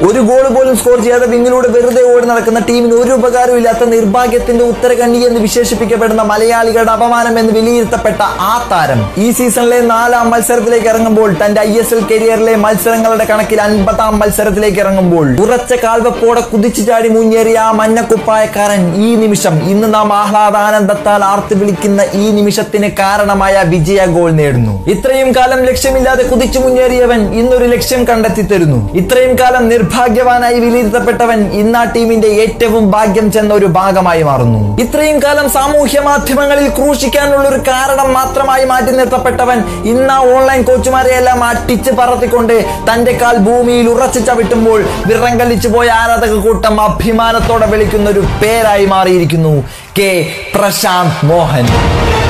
ഒരു ഗോൾ പോലും സ്കോർ ചെയ്യാതെ വിങ്ങിലൂടെ വെറുതെ ഓടി നടക്കുന്ന ടീമിന് ഒരു ഉപകാരമില്ലാത്ത നിർഭാഗ്യത്തിന്റെ ഉത്തരകണ്ണി എന്ന് വിശേഷിപ്പിക്കപ്പെടുന്ന മലയാളികളുടെ അപമാനം എന്ന് വിലയിരുത്തപ്പെട്ട ആ താരം ഈ സീസണിലെ 4ാം മത്സരത്തിലേക്ക് ഇറങ്ങുമ്പോൾ തന്റെ ISL കരിയറിലെ മത്സരങ്ങളുടെ കണക്കിൽ 50ാം മത്സരത്തിലേക്ക് ഇറങ്ങുമ്പോൾ ഉറച്ച കാൽവപ്പോടെ കുതിച്ചു ചാടി മുന്നേറിയ ആ മഞ്ഞക്കുപ്പായക്കാരൻ ഈ നിമിഷം ഇന്ന് നാം ആഹ്ലാദാനന്ദത്താൽ ആർത്ത് വിളിക്കുന്ന ഈ നിമിഷത്തിന് കാരണമായ വിജയ ഗോൾ നേടുന്നു. ഇത്രയും കാലം ലക്ഷ്യമില്ലാതെ കുതിച്ചു മുന്നേറിയവൻ ഇന്നൊരു ലക്ഷ്യം കണ്ടെത്തി തരുന്നു. ഇത്രയും കാലം നിർഭാഗ്യവാനായി വിലയിരുത്തപ്പെട്ടവൻ ഇന്ന് ആ ടീമിന്റെ ഏറ്റവും ഭാഗ്യം ചെന്ന ഒരു ഭാഗമായി മാറുന്നു. ഇത്രയും കാലം സാമൂഹ്യ മാധ്യമങ്ങളിൽ ക്രൂശിക്കാനുള്ള ഒരു കാരണം മാത്രമായി മാറ്റി നിർത്തപ്പെട്ടവൻ ഇന്ന് ആ ഓൺലൈൻ കോച്ചുമാരെയെല്ലാം അട്ടിച്ച് പറത്തിക്കൊണ്ട് തന്റെ കാൽ ഭൂമിയിൽ ഉറച്ചു ചവിട്ടുമ്പോൾ വിറങ്കലിച്ചു പോയ ആരാധക കൂട്ടം അഭിമാനത്തോടെ വിളിക്കുന്ന ഒരു പേരായി മാറിയിരിക്കുന്നു കെ പ്രശാന്ത് മോഹൻ.